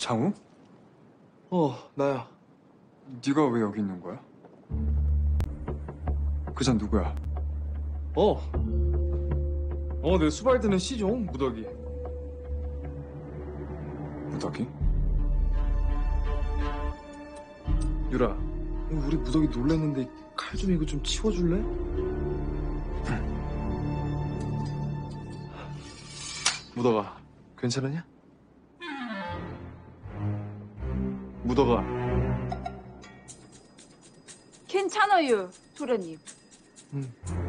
장우? 나야. 네가 왜 여기 있는 거야? 그 전 누구야? 내 수발 드는 C종, 무덕이. 무덕이? 유라, 우리 무덕이 놀랐는데 칼 좀 이거 좀 치워줄래? 무덕아, 괜찮으냐? 무덕아. 괜찮아요, 도련님. 응.